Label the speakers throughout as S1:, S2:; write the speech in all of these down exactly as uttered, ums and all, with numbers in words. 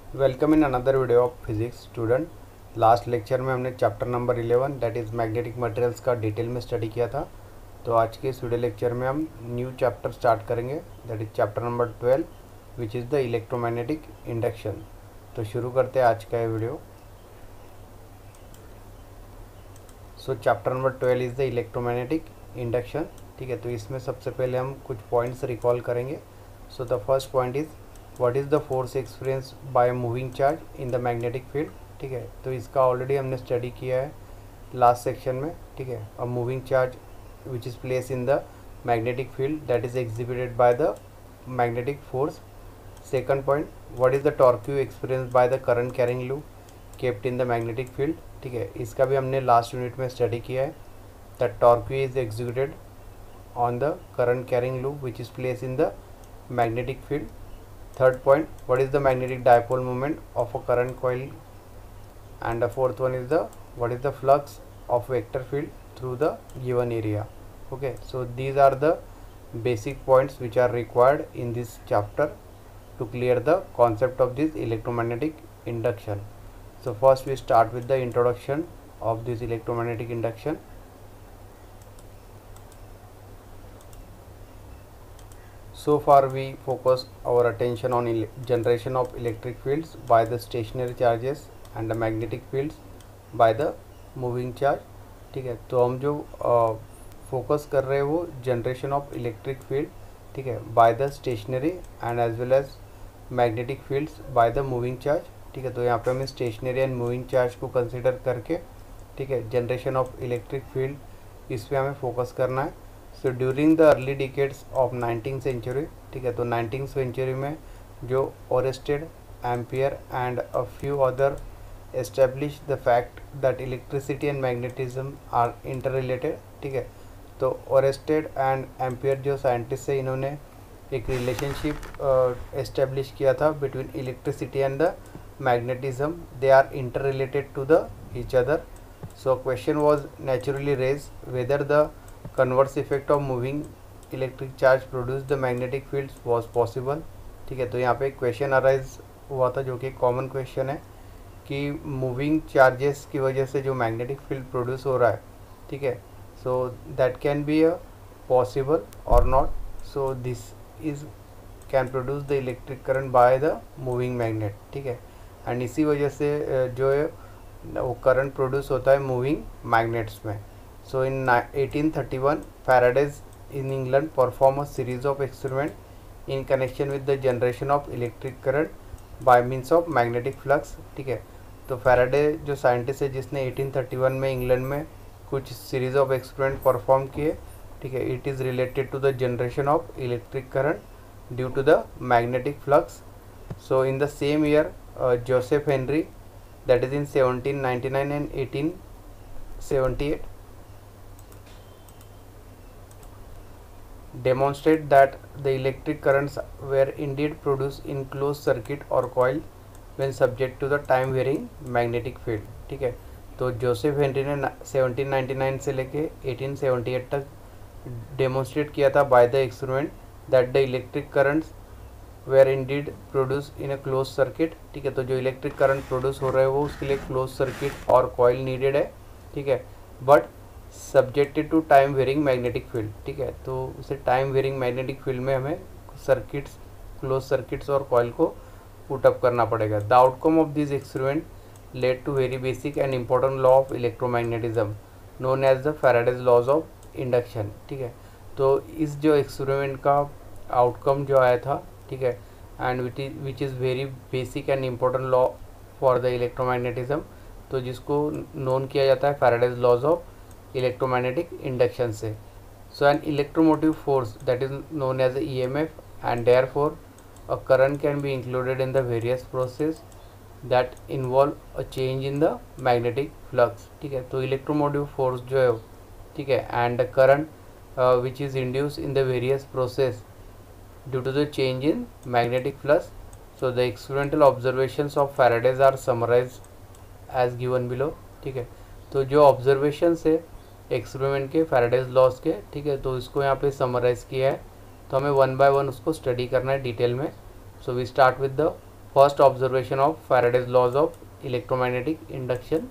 S1: Welcome in another video of physics student. Last lecture में हमने chapter number eleven that is magnetic materials का detail में study किया था। तो आज के इस वीडियो लेक्चर में हम न्यू चैप्टर स्टार्ट करेंगे that is chapter number twelve which is the electromagnetic induction. तो शुरू करते हैं आज का ये video. So chapter number twelve is the electromagnetic induction. ठीक है, तो इसमें सबसे पहले हम कुछ पॉइंट्स रिकॉल करेंगे। So the first point is what is the force experience by moving charge in the magnetic field. ठीक है, तो इसका ऑलरेडी हमने स्टडी किया है लास्ट सेक्शन में। ठीक है, a moving charge which is place in the magnetic field that is exhibited by the magnetic force. Second point, what is the torque experience by the current carrying loop kept in the magnetic field. ठीक है, इसका भी हमने last unit में study किया है that torque is executed on the current carrying loop which is place in the magnetic field. Third point, what is the magnetic dipole moment of a current coil? And the fourth one is the what is the flux of vector field through the given area. Okay, so these are the basic points which are required in this chapter to clear the concept of this electromagnetic induction. So first we start with the introduction of this electromagnetic induction. So far we focus our attention on generation of electric fields by the stationary charges and the magnetic fields by the moving charge. ठीक है, तो हम जो focus कर रहे हैं वो generation of electric field, ठीक है, by the stationary and as well as magnetic fields by the moving charge. ठीक है, तो यहाँ पे हमें स्टेशनरी एंड मूविंग चार्ज को कंसिडर करके, ठीक है, जनरेशन ऑफ इलेक्ट्रिक फील्ड इस पर हमें फोकस करना है। So during the early decades of nineteen century, ठीक है, तो नाइनटीन सेंचुरी में जो Oersted, Ampere and a few other establish the fact that electricity and magnetism are inter related. ठीक है, तो ओरेस्टेड एंड एम्पियर जो साइंटिस्ट है इन्होंने एक रिलेशनशिप एस्टेब्लिश किया था between electricity and the magnetism. They are inter related to the each other. So question was naturally raise whether the converse effect of moving electric charge produce the magnetic fields was possible। ठीक है, तो यहाँ पे एक question arise हुआ था जो कि कॉमन क्वेश्चन है कि मूविंग चार्जेस की वजह से जो मैग्नेटिक फील्ड प्रोड्यूस हो रहा है, ठीक है, so that can be a possible और not. So this is can produce the electric current by the moving magnet. ठीक है, एंड इसी वजह से जो है वो करंट प्रोड्यूस होता है मूविंग मैग्नेट्स में। So in eighteen thirty-one, Faraday in England performed a series of experiments in connection with the generation of electric current by means of magnetic flux। ठीक है, तो फैराडे जो साइंटिस्ट है जिसने eighteen thirty-one में England में कुछ सीरीज ऑफ एक्सपेरिमेंट परफॉर्म किए, ठीक है, it is related to the generation of electric current due to the magnetic flux. So in the same year Joseph Henry that is in seventeen ninety-nine and eighteen seventy-eight demonstrate that the electric currents were indeed produced in closed circuit or coil when subject to the time varying magnetic field। ठीक है, तो Joseph Henry ने seventeen ninety-nine से लेके eighteen seventy-eight तक demonstrate किया था by the experiment that the electric currents were indeed produce in a close circuit. ठीक है, तो जो इलेक्ट्रिक करंट प्रोड्यूस हो रहा है वो उसके लिए क्लोज सर्किट और कॉइल नीडेड है। ठीक है, but subjected to time varying magnetic field. ठीक है, तो उसे टाइम वेरिंग मैग्नेटिक फील्ड में हमें सर्किट्स, क्लोज सर्किट्स और कॉइल को पुटअप करना पड़ेगा। The outcome of this experiment led to very basic and important law of electromagnetism known as the Faraday's laws of induction. ठीक है, तो इस जो एक्सपेरिमेंट का आउटकम जो आया था, ठीक है, and which is which is very basic and important law for the electromagnetism, तो जिसको नोन किया जाता है Faraday's laws of electromagnetic induction से। So an electromotive force that is known as E M F and therefore a current can be included in the various process that involve a change in the magnetic flux. ठीक है, तो electromotive force जो है, ठीक है, and the current which is induce in the various process due to the change in magnetic flux. So the experimental observations of Faraday's are summarise as given below. ठीक है, तो जो ऑब्जर्वेशंस है experiment के फैराडेज लॉस के, ठीक है, तो इसको यहाँ पे समराइज किया है। तो हमें वन बाय वन उसको स्टडी करना है डिटेल में। So we start with the first observation of Faraday's laws of electromagnetic induction.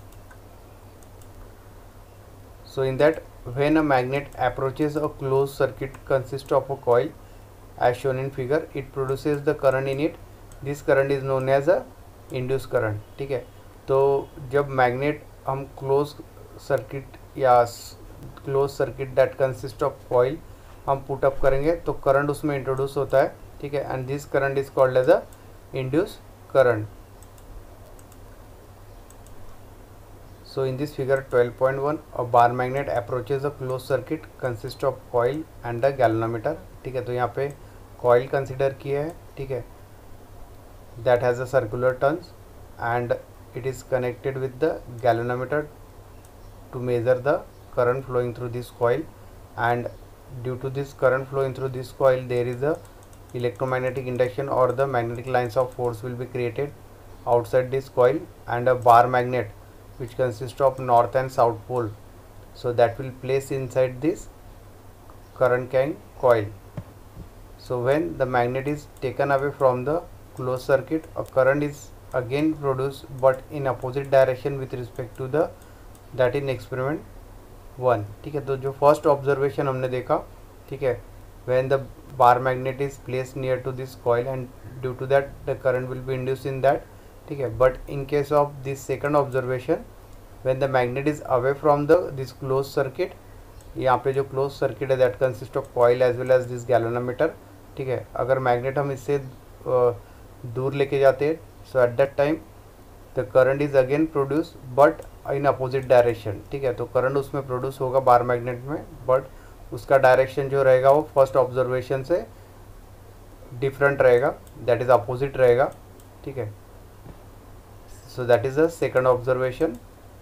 S1: So in that, when a magnet approaches a closed circuit consist of a coil as shown in figure, it produces the current in it. This current is known as a induced current. ठीक है, तो जब magnet हम close circuit या close circuit that consist of coil हम put up करेंगे तो current उसमें इंट्रोड्यूस होता है. ठीक है, and this current is called as a induce current. So in this figure twelve point one, a bar magnet approaches a closed circuit consist of coil and a galvanometer. ठीक है, तो यहाँ पे coil consider किया है. ठीक है, that has a circular turns and it is connected with the galvanometer to measure the current flowing through this coil, and due to this current flowing through this coil there is a electromagnetic induction or the magnetic lines of force will be created outside this coil, and a bar magnet which consists of north and south pole, so that will place inside this current carrying coil. So when the magnet is taken away from the closed circuit, a current is again produced but in opposite direction with respect to the that in experiment one. ठीक है, तो जो first observation हमने देखा, ठीक है, when the bar magnet is placed near to this coil and due to that the current will be induced in that. ठीक है, but in case of this second observation when the magnet is away from the this close circuit, यहाँ पे जो close circuit है that consist of coil as well as this galvanometer. ठीक है, अगर magnet हम इससे दूर लेके जाते हैं so at that time the current is again produce but in opposite direction. ठीक है, तो करंट उसमें प्रोड्यूस होगा बार मैग्नेट में, बट उसका डायरेक्शन जो रहेगा वो फर्स्ट ऑब्जर्वेशन से डिफरेंट रहेगा, दैट इज अपोजिट रहेगा. ठीक है, so that is the second observation.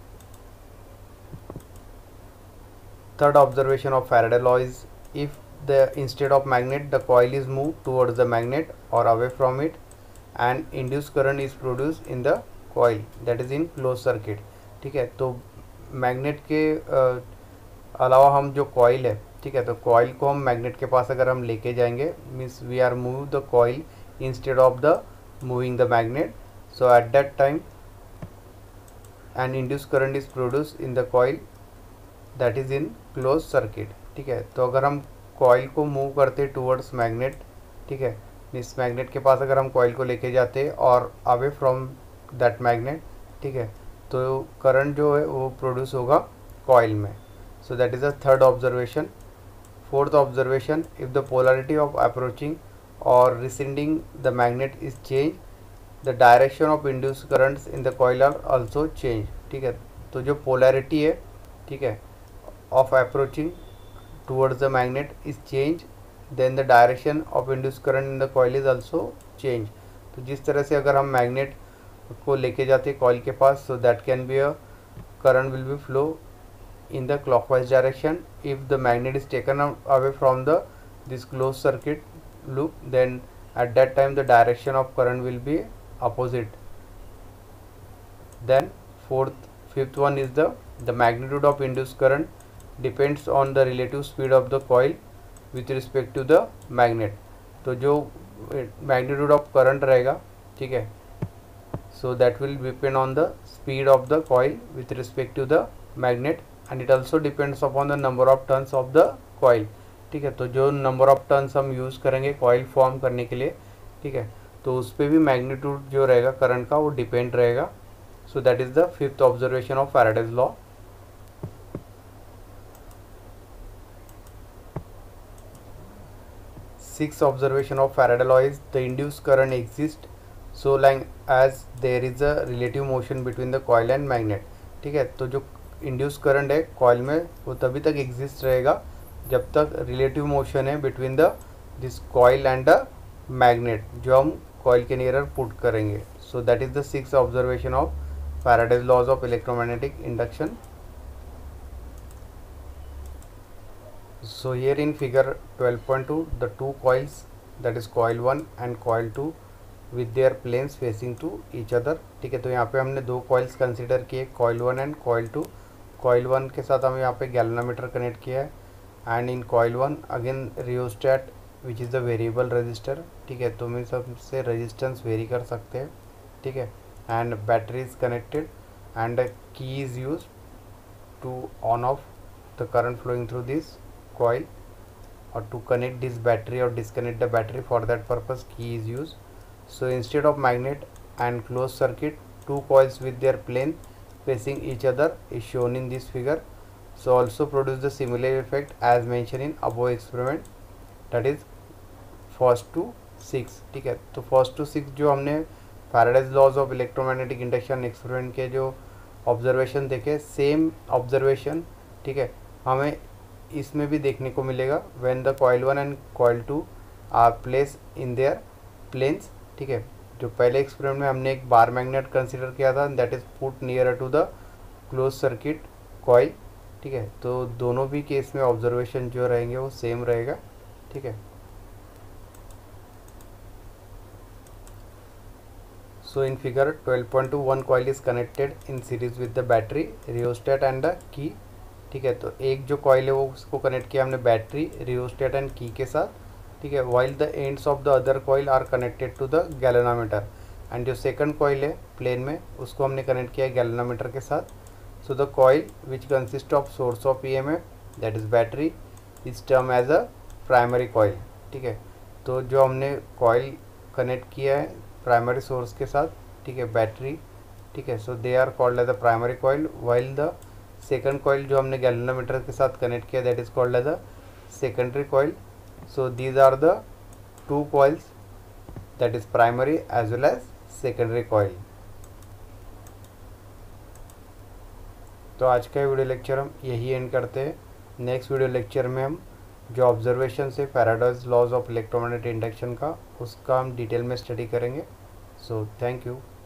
S1: Third observation of Faraday law is if the instead of magnet the coil is moved towards the magnet or away from it and induced current is produced in the coil, that is in closed circuit. ठीक है, तो magnet के uh, अलावा हम जो coil है, ठीक है, तो कॉइल को हम मैग्नेट के पास अगर हम लेके जाएंगे means we are move the coil instead of the moving the magnet. So at that time an induced current is produced in the coil that is in closed circuit. ठीक है, तो अगर हम कॉइल को मूव करते towards magnet, ठीक है, इस मैग्नेट के पास अगर हम कॉइल को लेके जाते और अवे फ्रॉम दैट मैग्नेट, ठीक है, तो करंट जो है वो प्रोड्यूस होगा कॉइल में. So that is a third observation. Fourth observation, if the polarity of approaching और receding the magnet is change the direction of induce currents in the coil are also change. ठीक है, तो जो polarity है, ठीक है, of approaching towards the magnet is change, then the direction of induce current in the coil is also change. तो जिस तरह से अगर हम मैग्नेट को लेके जाते हैं कॉइल के पास, so that can be a current will be flow in the clockwise direction. If the magnet is taken away from the this close circuit loop, then at that time the direction of current will be opposite. Then fourth fifth one is the the magnitude of induced current depends on the relative speed of the coil with respect to the magnet. तो जो magnitude of current रहेगा, ठीक है, so that will depend on the speed of the coil with respect to the magnet, and it also depends upon the number of turns of the coil. ठीक है, तो जो number of turns हम use करेंगे coil form करने के लिए, ठीक है, तो उस पर भी मैग्नीट्यूड जो रहेगा करंट का वो डिपेंड रहेगा. So that is the fifth observation of Faraday's law. Six observation of Faraday law is the induced current exist so long as there is a relative motion between the coil and magnet. ठीक है, तो जो induced current है coil में वो तभी तक exist रहेगा जब तक रिलेटिव मोशन है between the this coil and the magnet जो हम कॉइल के नियर पुट करेंगे. So that is the six observation of Faraday's laws of electromagnetic induction. So here in figure twelve point two, the two coils, that is coil one and coil two with their planes facing to each other. ठीक है, तो यहाँ पे हमने दो coils consider किए, coil one and coil two. coil one के साथ हम यहाँ पे गैल्वेनोमीटर कनेक्ट किया है, and in coil one again rheostat which is the variable register, ठीक है, तो हम सबसे रेजिस्टेंस वेरी कर सकते हैं, ठीक है, and battery is connected and key is use to on off the current flowing through this coil or to connect this battery or disconnect the battery. For that purpose key is used. So instead of magnet and closed circuit, two coils with their plane facing each other is shown in this figure. So also produce the similar effect as mentioned in above experiment, that is first to six, ठीक है। तो first to six जो हमने Faraday's laws of electromagnetic induction experiment के जो observation देखे, same observation, ठीक है, हमें इसमें भी देखने को मिलेगा when the coil one and coil two are place in their planes, ठीक है। जो पहले एक्सपेरिमेंट में हमने एक बार मैग्नेट कंसीडर किया था, that is put near to the close circuit coil, ठीक है। तो दोनों भी केस में ऑब्जर्वेशन जो रहेंगे वो सेम रहेगा, ठीक है। So in figure twelve point two one coil is connected in series with the battery, rheostat and the key, ठीक है। तो एक जो कॉइल है वो उसको कनेक्ट किया हमने बैटरी, रियोस्टेट एंड की के साथ, ठीक है। While the ends of the other coil are connected to the galvanometer, and जो सेकंड कॉइल है प्लेन में उसको हमने कनेक्ट किया है गैल्वेनोमीटर के साथ। So the coil which consist of source of E M F that is battery is term as a primary coil, ठीक है। तो जो हमने कॉइल कनेक्ट किया है प्राइमरी सोर्स के साथ, ठीक है, बैटरी, ठीक है, so they are called as the primary coil, while the second coil जो हमने गैल्वेनोमीटर के साथ कनेक्ट किया that is called as the secondary coil. So these are the two coils that is primary as well as secondary coil. तो आज का video lecture हम यही एंड करते हैं। नेक्स्ट वीडियो लेक्चर में हम जो ऑब्जर्वेशन से Faraday's laws of electromagnetic induction का उसका हम डिटेल में स्टडी करेंगे। So thank you.